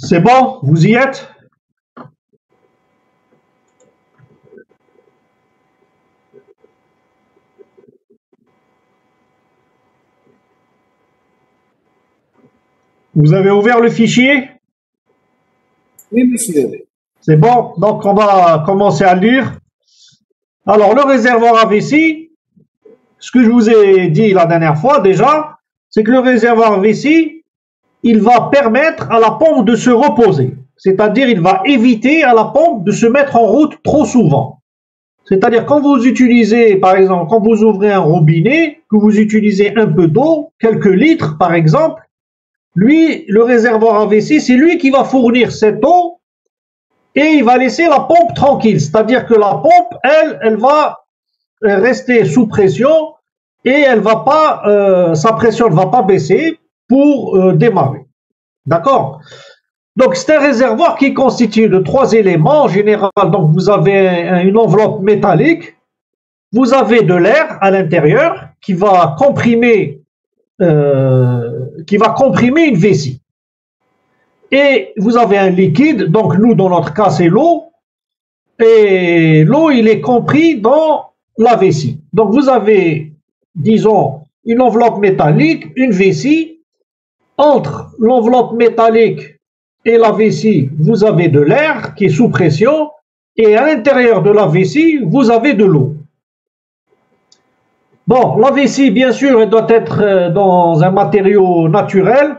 C'est bon? Vous y êtes? Vous avez ouvert le fichier? Oui, monsieur. C'est bon? Donc, on va commencer à lire. Alors, le réservoir à vessie, ce que je vous ai dit la dernière fois déjà, c'est que le réservoir à vessie, il va permettre à la pompe de se reposer. C'est-à-dire, il va éviter à la pompe de se mettre en route trop souvent. C'est-à-dire, quand vous utilisez, par exemple, quand vous ouvrez un robinet, que vous utilisez un peu d'eau, quelques litres par exemple, lui, le réservoir à vessie, c'est lui qui va fournir cette eau et il va laisser la pompe tranquille. C'est-à-dire que la pompe, elle va rester sous pression et elle va pas, sa pression ne va pas baisser pour démarrer. D'accord? Donc, c'est un réservoir qui est constitué de 3 éléments. En général, donc, vous avez une enveloppe métallique, vous avez de l'air à l'intérieur qui va comprimer une vessie. Et vous avez un liquide, donc nous, dans notre cas, c'est l'eau, et l'eau, il est compris dans la vessie. Donc, vous avez, disons, une enveloppe métallique, une vessie. Entre l'enveloppe métallique et la vessie, vous avez de l'air qui est sous pression, et à l'intérieur de la vessie, vous avez de l'eau. Bon, la vessie, bien sûr, elle doit être dans un matériau naturel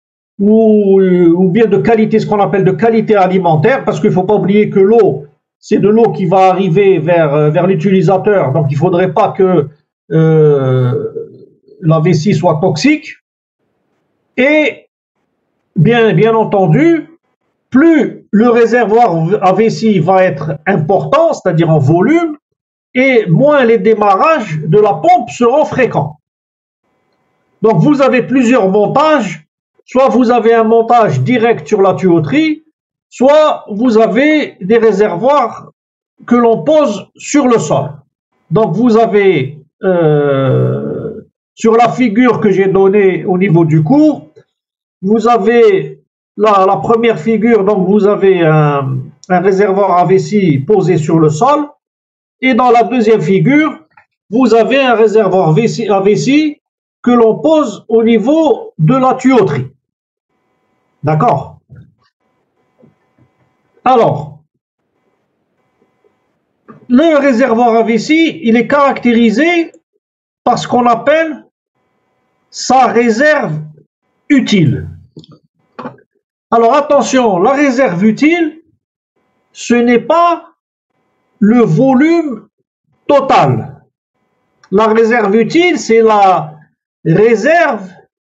ou bien de qualité, ce qu'on appelle de qualité alimentaire, parce qu'il ne faut pas oublier que l'eau, c'est de l'eau qui va arriver vers l'utilisateur, donc il ne faudrait pas que la vessie soit toxique. Et bien entendu, plus le réservoir à vessie va être important, c'est-à-dire en volume, et moins les démarrages de la pompe seront fréquents. Donc vous avez plusieurs montages, soit vous avez un montage direct sur la tuyauterie, soit vous avez des réservoirs que l'on pose sur le sol. Donc vous avez sur la figure que j'ai donnée au niveau du cours, vous avez la première figure, donc vous avez un réservoir à vessie posé sur le sol, et dans la deuxième figure, vous avez un réservoir à vessie que l'on pose au niveau de la tuyauterie. D'accord? Alors, le réservoir à vessie, il est caractérisé par ce qu'on appelle sa réserve utile. Alors attention, la réserve utile, ce n'est pas le volume total. La réserve utile, c'est la réserve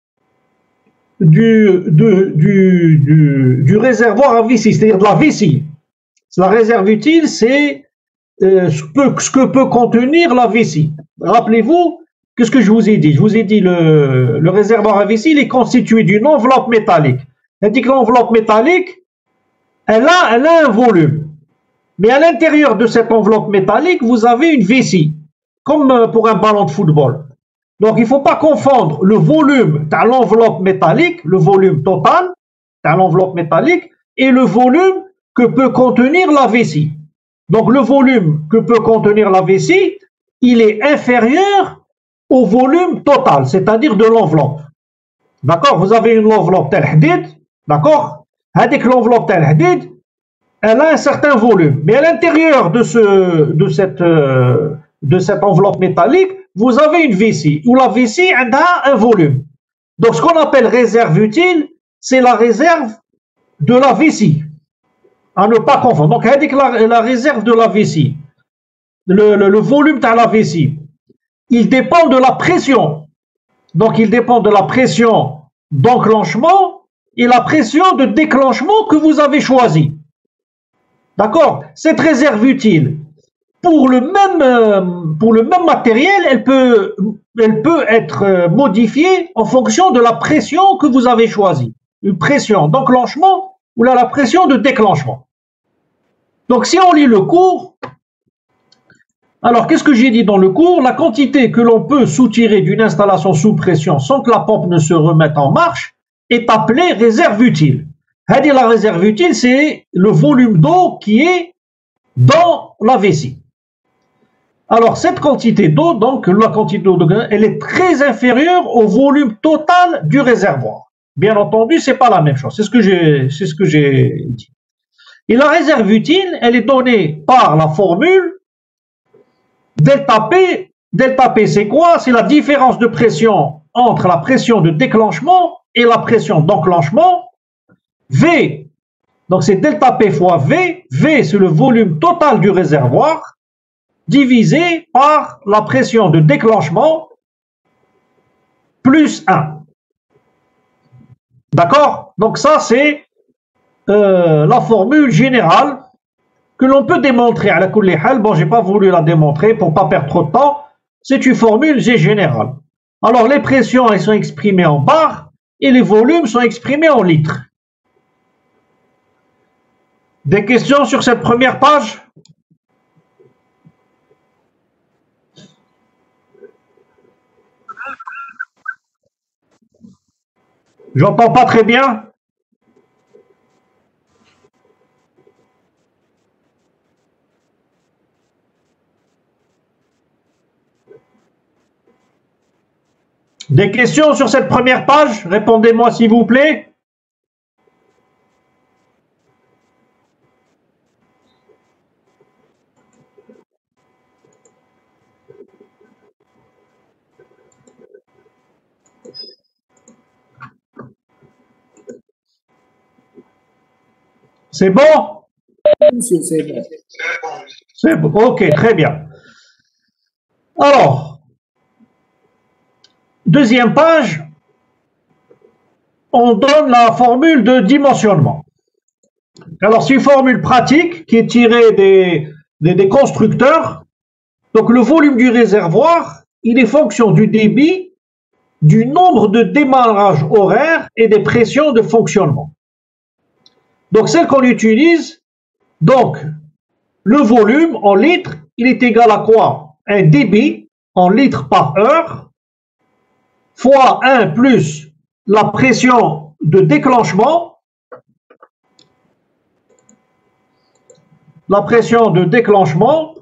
du réservoir à vessie, c'est-à-dire de la vessie. La réserve utile, c'est ce que peut contenir la vessie. Rappelez-vous, qu'est-ce que je vous ai dit? Je vous ai dit le réservoir à vessie, il est constitué d'une enveloppe métallique. C'est-à-dire que l'enveloppe métallique, elle a un volume. Mais à l'intérieur de cette enveloppe métallique, vous avez une vessie, comme pour un ballon de football. Donc, il ne faut pas confondre le volume de l'enveloppe métallique, le volume total de l'enveloppe métallique, et le volume que peut contenir la vessie. Donc, le volume que peut contenir la vessie, il est inférieur au volume total, c'est-à-dire de l'enveloppe. D'accord? Vous avez une enveloppe tel hadid, d'accord? Avec l'enveloppe tel hadid, elle a un certain volume. Mais à l'intérieur de cette enveloppe métallique, vous avez une vessie, où la vessie a un volume. Donc, ce qu'on appelle réserve utile, c'est la réserve de la vessie. À ne pas confondre. Donc, avec la réserve de la vessie, le volume de la vessie, il dépend de la pression. Donc, il dépend de la pression d'enclenchement et la pression de déclenchement que vous avez choisie. D'accord? Cette réserve utile, pour le même matériel, elle peut être modifiée en fonction de la pression que vous avez choisie. Une pression d'enclenchement ou la pression de déclenchement. Donc, si on lit le cours, alors qu'est-ce que j'ai dit dans le cours? La quantité que l'on peut soutirer d'une installation sous pression sans que la pompe ne se remette en marche est appelée réserve utile. La réserve utile, c'est le volume d'eau qui est dans la vessie. Alors, cette quantité d'eau, donc la quantité d'eau, elle est très inférieure au volume total du réservoir. Bien entendu, c'est pas la même chose. C'est ce que j'ai dit. Et la réserve utile, elle est donnée par la formule delta P. Delta P, c'est quoi? C'est la différence de pression entre la pression de déclenchement et la pression d'enclenchement. V, donc c'est delta P fois V. V, c'est le volume total du réservoir divisé par la pression de déclenchement plus 1. D'accord? Donc ça, c'est la formule générale que l'on peut démontrer à la kulli hal. Bon, j'ai pas voulu la démontrer pour pas perdre trop de temps. C'est une formule générale. Alors, les pressions, elles sont exprimées en bar et les volumes sont exprimés en litres. Des questions sur cette première page? J'entends pas très bien. Des questions sur cette première page? Répondez-moi s'il vous plaît. C'est bon? C'est bon. C'est bon. Ok, très bien. Alors, deuxième page, on donne la formule de dimensionnement. Alors, c'est une formule pratique qui est tirée des constructeurs. Donc, le volume du réservoir, il est fonction du débit, du nombre de démarrages horaires et des pressions de fonctionnement. Donc, celle qu'on utilise, donc, le volume en litres, il est égal à quoi? Un débit en litres par heure fois 1 plus la pression de déclenchement. La pression de déclenchement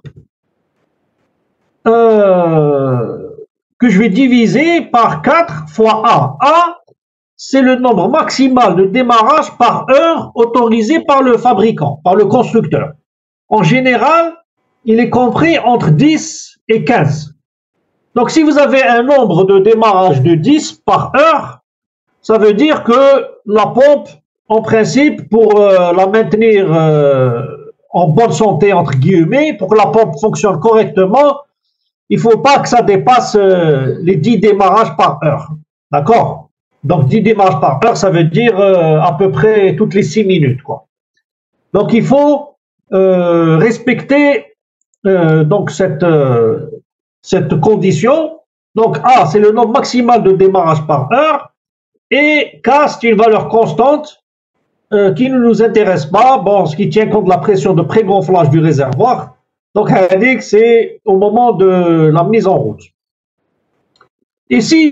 que je vais diviser par 4 fois A. A, c'est le nombre maximal de démarrage par heure autorisé par le fabricant, par le constructeur. En général, il est compris entre 10 et 15. Donc, si vous avez un nombre de démarrage de 10 par heure, ça veut dire que la pompe, en principe, pour la maintenir en bonne santé, entre guillemets, pour que la pompe fonctionne correctement, il ne faut pas que ça dépasse les 10 démarrages par heure. D'accord? Donc, 10 démarrages par heure, ça veut dire à peu près toutes les 6 minutes, quoi. Donc, il faut respecter donc cette condition. Donc, A, c'est le nombre maximal de démarrage par heure. Et K, c'est une valeur constante qui ne nous intéresse pas. Bon, ce qui tient compte de la pression de prégonflage du réservoir. Donc, c'est au moment de la mise en route. Et si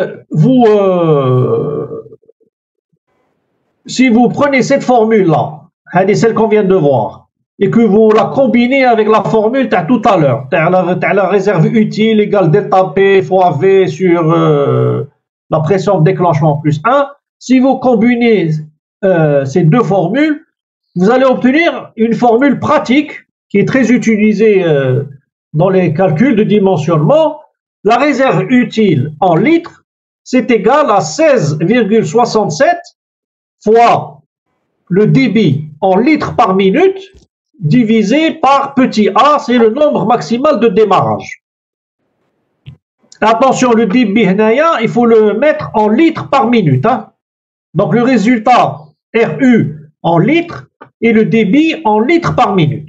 vous prenez cette formule-là, celle qu'on vient de voir, et que vous la combinez avec la formule tout à l'heure, la réserve utile égale delta P fois V sur la pression de déclenchement plus 1, si vous combinez ces deux formules, vous allez obtenir une formule pratique qui est très utilisée dans les calculs de dimensionnement. La réserve utile en litres, c'est égal à 16,67 fois le débit en litres par minute divisé par petit a, c'est le nombre maximal de démarrage. Attention, le débit, il faut le mettre en litres par minute. Hein. Donc le résultat, RU en litres et le débit en litres par minute.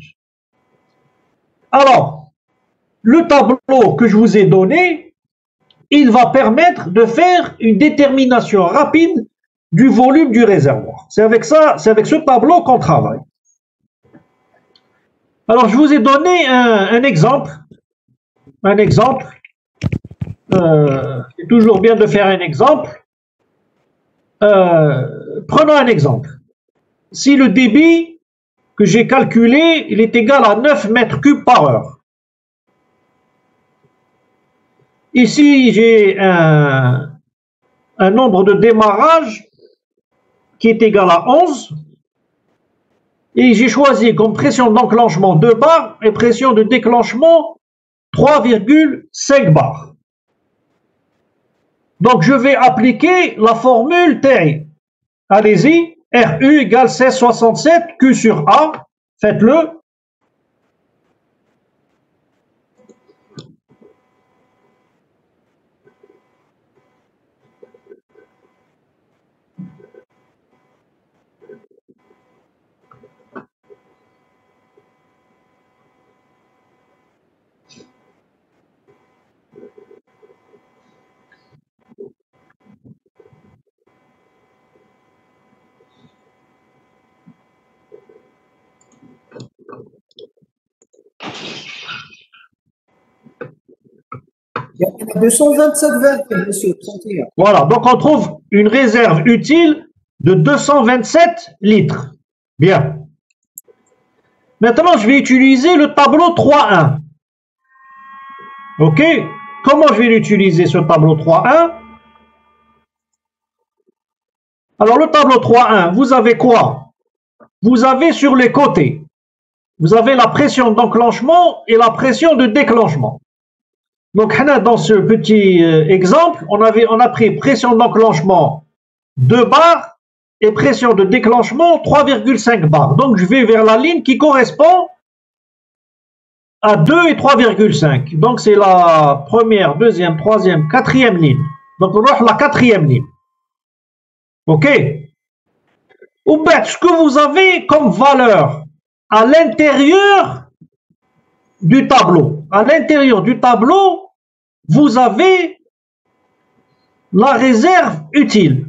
Alors, le tableau que je vous ai donné, il va permettre de faire une détermination rapide du volume du réservoir. C'est avec ce tableau qu'on travaille. Alors, je vous ai donné un exemple. Un exemple. C'est toujours bien de faire un exemple. Prenons un exemple. si le débit que j'ai calculé, il est égal à 9 mètres cubes par heure. Ici, j'ai un nombre de démarrage qui est égal à 11. Et j'ai choisi comme pression d'enclenchement 2 bars et pression de déclenchement 3,5 bars. Donc, je vais appliquer la formule TI. Allez-y, RU égale 1667 Q sur A. Faites-le. Il y a 227 verres, monsieur, 31. Voilà, donc on trouve une réserve utile de 227 litres. Bien. Maintenant, je vais utiliser le tableau 3.1. OK? Comment je vais l'utiliser, ce tableau 3.1? Alors, le tableau 3.1, vous avez quoi? Vous avez sur les côtés, vous avez la pression d'enclenchement et la pression de déclenchement. Donc, dans ce petit exemple, on a pris pression d'enclenchement 2 bars et pression de déclenchement 3,5 bars. Donc, je vais vers la ligne qui correspond à 2 et 3,5. Donc, c'est la première, deuxième, troisième, quatrième ligne. Donc, on va la quatrième ligne. OK? Ou bien, ce que vous avez comme valeur à l'intérieur du tableau. À l'intérieur du tableau, vous avez la réserve utile.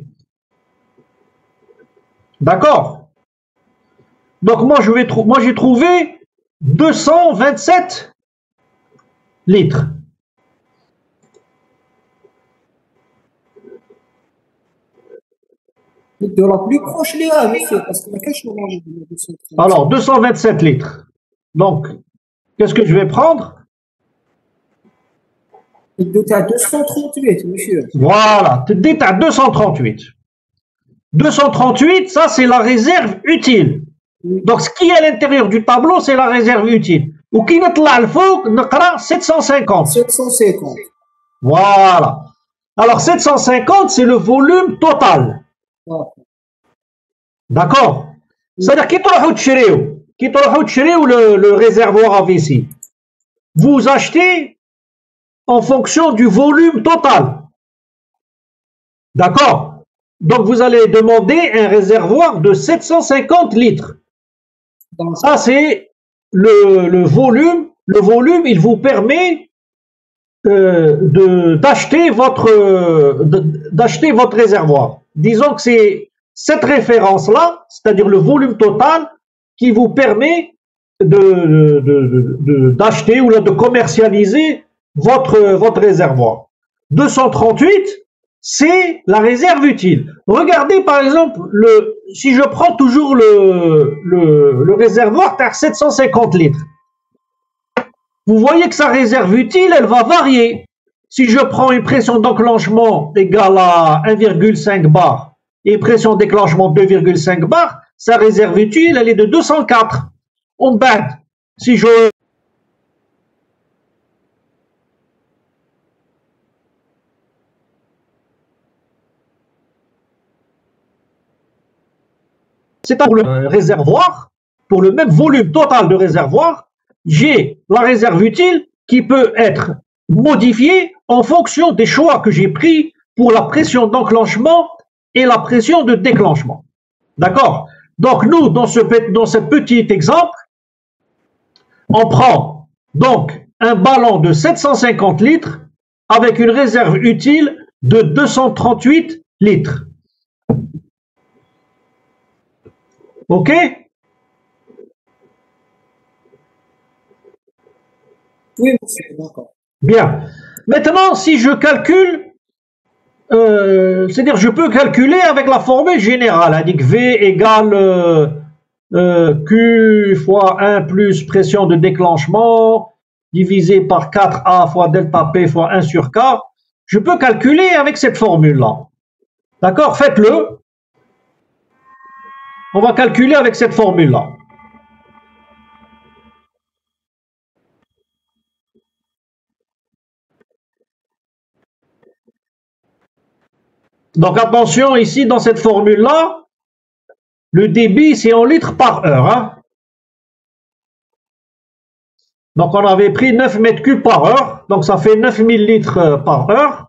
D'accord? Donc, moi, j'ai trouvé 227 litres. De la plus proche, les gars, monsieur, parce que la cache, on mange de 230. Alors, 227 litres. Donc, qu'est-ce que je vais prendre? Tu es à 238, monsieur. Voilà, tu es à 238. 238, ça, c'est la réserve utile. Donc, ce qui est à l'intérieur du tableau, c'est la réserve utile. Ou qui نطلع الفوق نقرا 750. 750. Voilà. Alors, 750, c'est le volume total. Ah. D'accord? C'est-à-dire, qui تروحوا تشريو le réservoir à vessie. Vous achetez en fonction du volume total. D'accord? Donc, vous allez demander un réservoir de 750 litres. Ça, c'est le volume. Le volume, il vous permet d'acheter votre réservoir. Disons que c'est cette référence-là, c'est-à-dire le volume total, qui vous permet d'acheter ou de commercialiser votre réservoir. 238, c'est la réserve utile. Regardez par exemple, si je prends toujours le réservoir à 750 litres, vous voyez que sa réserve utile, elle va varier. Si je prends une pression d'enclenchement égale à 1,5 bar et pression de déclenchement 2,5 bar, sa réserve utile, elle est de 204. On bat. Si je c'est pour le réservoir, pour le même volume total de réservoir, j'ai la réserve utile qui peut être modifiée en fonction des choix que j'ai pris pour la pression d'enclenchement et la pression de déclenchement. D'accord? Donc nous, dans ce petit exemple, on prend donc un ballon de 750 litres avec une réserve utile de 238 litres. OK? Oui, monsieur, d'accord. Bien. Maintenant, si je calcule C'est-à-dire je peux calculer avec la formule générale, indique V égale Q fois 1 plus pression de déclenchement divisé par 4A fois delta P fois 1 sur K. Je peux calculer avec cette formule-là. D'accord? Faites-le. On va calculer avec cette formule-là. Donc attention, ici dans cette formule-là, le débit c'est en litres par heure. Hein. Donc on avait pris 9 mètres cubes par heure, donc ça fait 9000 litres par heure.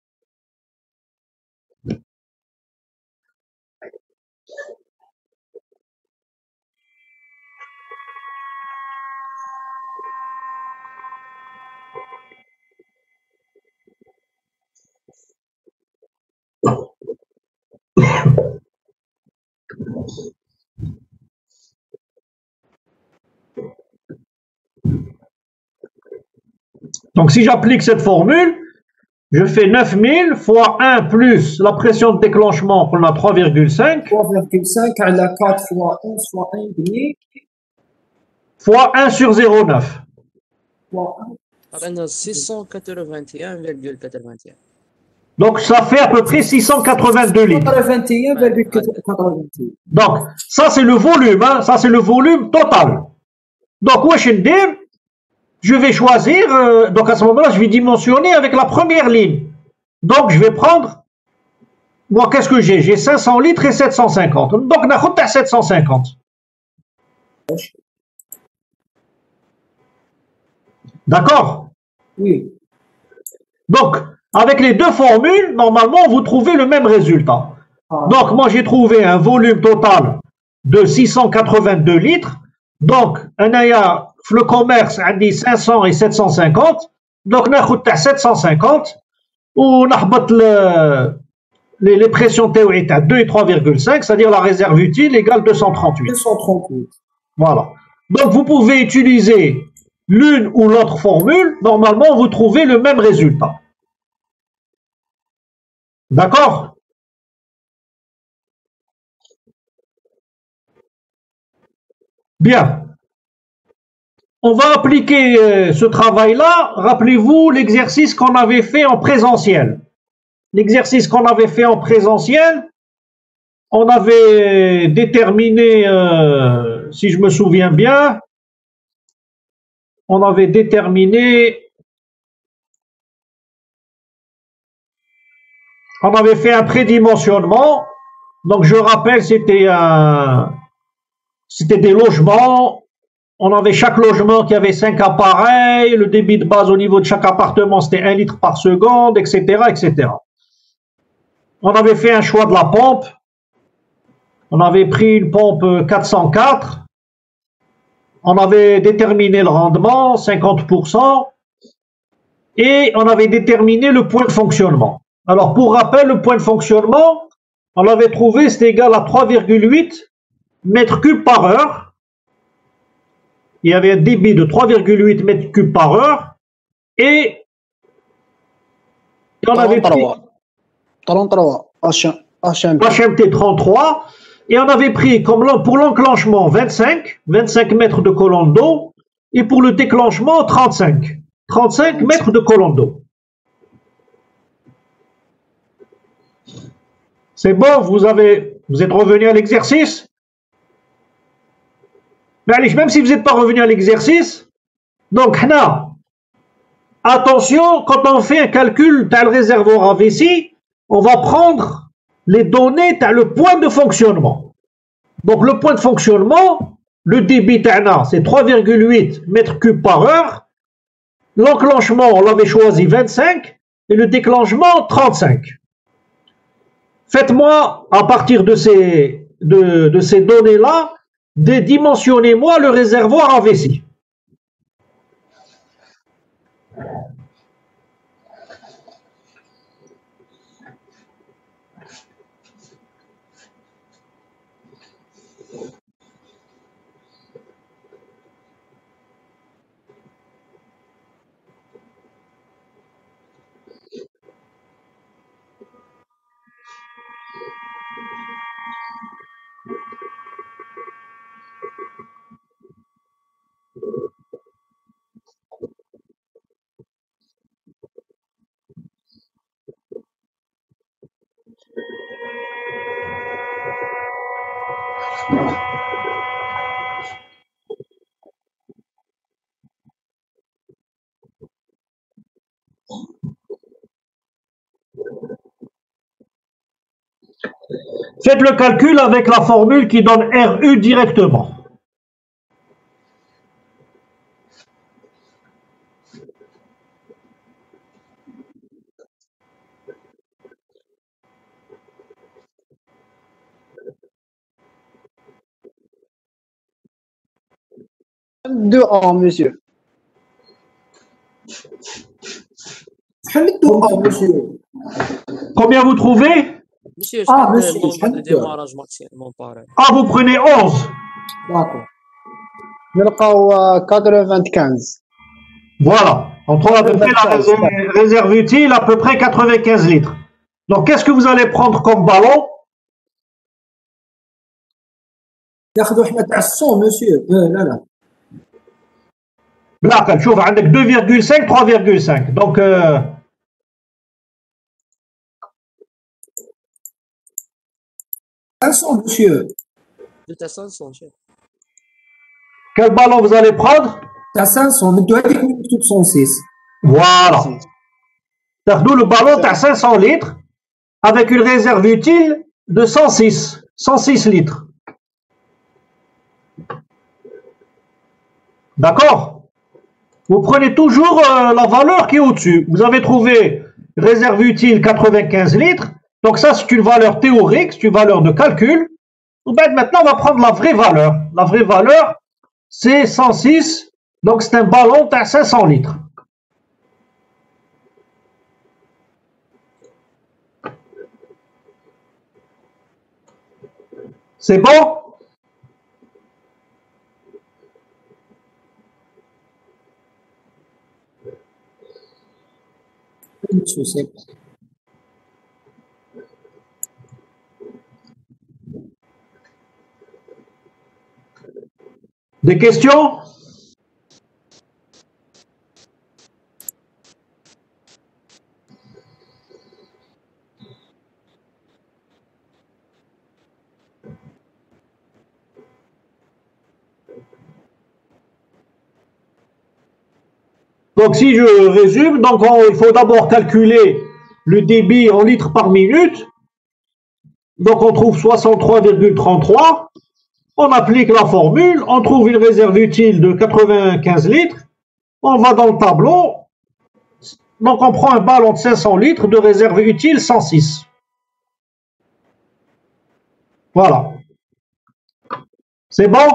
Donc si j'applique cette formule, je fais 9000 fois 1 plus la pression de déclenchement qu'on a 3,5 3,5 à la 4 fois 1 fois 1,5 fois 1 sur 0,9. fois 1. عطينا 681,81. Donc ça fait à peu près 682 litres. 81,81. Donc ça c'est le volume, hein, ça c'est le volume total. Donc wesh ندير, je vais choisir, donc à ce moment-là je vais dimensionner avec la première ligne. Donc je vais prendre, moi qu'est-ce que j'ai? J'ai 500 litres et 750. Donc ناخد تاع 750. D'accord? Oui. Donc, avec les deux formules, normalement, vous trouvez le même résultat. Ah. Donc, moi, j'ai trouvé un volume total de 682 litres. Donc, le commerce a dit 500 et 750. Donc, on a 750. On a les pressions théoriques à 2 et 3,5, c'est-à-dire la réserve utile égale 238. 238. Voilà. Donc, vous pouvez utiliser l'une ou l'autre formule. Normalement, vous trouvez le même résultat. D'accord? Bien. On va appliquer ce travail-là. Rappelez-vous l'exercice qu'on avait fait en présentiel. L'exercice qu'on avait fait en présentiel, on avait déterminé, si je me souviens bien, on avait déterminé, on avait fait un prédimensionnement. Donc je rappelle, c'était des logements. On avait chaque logement qui avait 5 appareils, le débit de base au niveau de chaque appartement c'était 1 litre par seconde, etc., etc. On avait fait un choix de la pompe. On avait pris une pompe 404. On avait déterminé le rendement, 50%. Et on avait déterminé le point de fonctionnement. Alors pour rappel, le point de fonctionnement, on l'avait trouvé, c'est égal à 3,8 mètres cubes par heure. Il y avait un débit de 3,8 mètres cubes par heure. Et on avait pris 33 HMT. HMT 33. Et on avait pris comme pour l'enclenchement 25 mètres de colonne d'eau. Et pour le déclenchement 35 mètres de colonne d'eau. C'est bon, vous êtes revenu à l'exercice? Mais allez, même si vous n'êtes pas revenu à l'exercice, donc là, attention, quand on fait un calcul dans le réservoir à vessie, on va prendre les données dans le point de fonctionnement. Donc le point de fonctionnement, le débit c'est 3,8 mètres cubes par heure. L'enclenchement, on l'avait choisi 25 et le déclenchement 35. Faites-moi, à partir de ces données-là, dimensionnez-moi le réservoir à vessie. Faites le calcul avec la formule qui donne RU directement. Deux ans, monsieur. monsieur. Combien vous trouvez? Monsieur, Ah, je monsieur, fais je le démarrage maximum pareil. Ah, vous prenez 11. D'accord. نلقاو 95. Voilà. On trouve à peu près la réserve utile, à peu près 95 litres. Donc, qu'est-ce que vous allez prendre comme ballon? ناخذوا احنا تاع الصون مسيو لا لا Là, quand tu vois, avec 2,5, 3,5. Donc, 500 monsieur De ta 500, chef. quel ballon vous allez prendre? تاع 500 ندو هذيك من مكتوب 106 Voilà. Nous, le ballon à 500 litres avec une réserve utile de 106 litres. D'accord? Vous prenez toujours la valeur qui est au-dessus. Vous avez trouvé réserve utile 95 litres. Donc ça, c'est une valeur théorique, c'est une valeur de calcul. Maintenant, on va prendre la vraie valeur. La vraie valeur, c'est 106. Donc c'est un ballon à 500 litres. C'est bon? monsieur c'est Des questions? Donc si je résume, donc il faut d'abord calculer le débit en litres par minute. Donc on trouve 63,33. On applique la formule, on trouve une réserve utile de 95 litres. On va dans le tableau. Donc on prend un ballon de 500 litres de réserve utile 106. Voilà. C'est bon?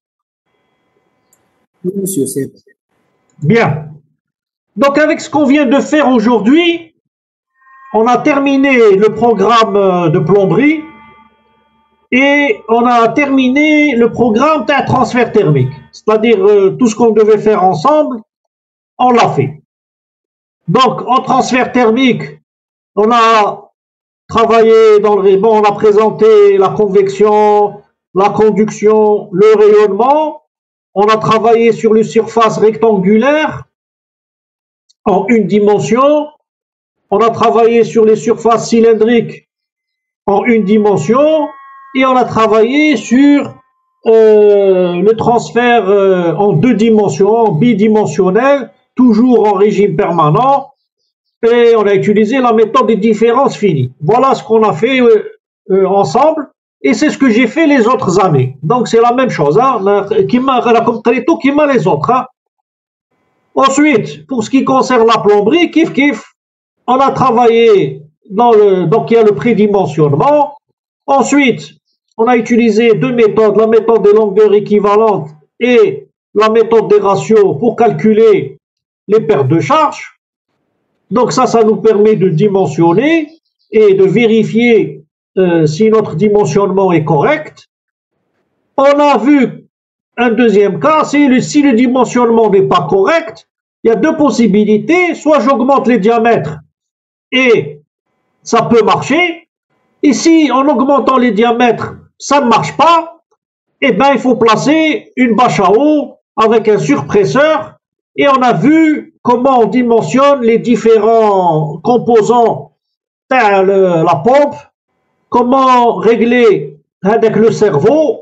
oui, monsieur c'est Bien. Donc avec ce qu'on vient de faire aujourd'hui, on a terminé le programme de plomberie et on a terminé le programme d'un transfert thermique. C'est-à-dire tout ce qu'on devait faire ensemble, on l'a fait. Donc en transfert thermique, on a travaillé dans le bon, on a présenté la convection, la conduction, le rayonnement. On a travaillé sur les surfaces rectangulaires en une dimension. On a travaillé sur les surfaces cylindriques en une dimension et on a travaillé sur le transfert en deux dimensions, bidimensionnel, toujours en régime permanent. Et on a utilisé la méthode des différences finies. Voilà ce qu'on a fait ensemble et c'est ce que j'ai fait les autres années. Donc c'est la même chose, hein, comme les autres. Hein. Ensuite, pour ce qui concerne la plomberie, kiff, on a travaillé donc il y a le prédimensionnement. Ensuite, on a utilisé deux méthodes, la méthode des longueurs équivalentes et la méthode des ratios pour calculer les pertes de charge. Donc ça nous permet de dimensionner et de vérifier si notre dimensionnement est correct. On a vu un deuxième cas, si le dimensionnement n'est pas correct, il y a deux possibilités, soit j'augmente les diamètres et ça peut marcher, et si en augmentant les diamètres, ça ne marche pas, eh bien il faut placer une bâche à eau avec un surpresseur, et on a vu comment on dimensionne les différents composants de la pompe, comment régler avec le cerveau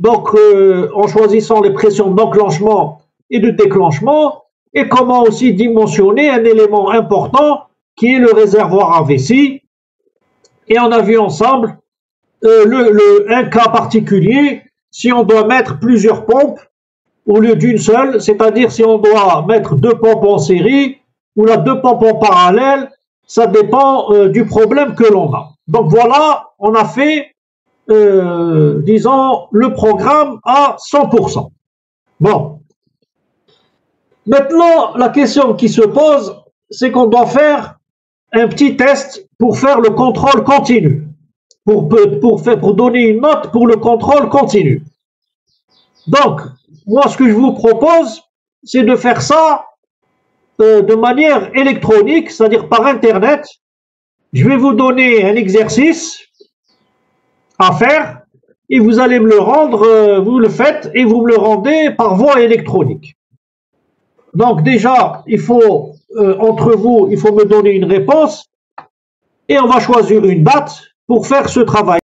donc en choisissant les pressions d'enclenchement et de déclenchement, et comment aussi dimensionner un élément important qui est le réservoir à vessie. Et on a vu ensemble un cas particulier, si on doit mettre plusieurs pompes au lieu d'une seule, c'est-à-dire si on doit mettre 2 pompes en série ou là 2 pompes en parallèle, ça dépend du problème que l'on a. Donc voilà, on a fait, disons, le programme à 100%. Bon. Maintenant, la question qui se pose, c'est qu'on doit faire un petit test pour faire le contrôle continu, pour donner une note pour le contrôle continu. Donc, moi, ce que je vous propose, c'est de faire ça de manière électronique, c'est-à-dire par Internet. Je vais vous donner un exercice à faire et vous allez me le rendre, vous le faites et vous me le rendez par voie électronique. Donc déjà, il faut, entre vous, il faut me donner une réponse et on va choisir une date pour faire ce travail.